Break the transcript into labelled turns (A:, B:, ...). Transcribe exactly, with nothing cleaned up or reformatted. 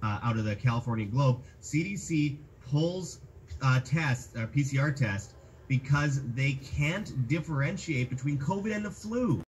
A: uh, out of the California Globe. C D C pulls uh, tests, uh, P C R tests, because they can't differentiate between COVID and the flu.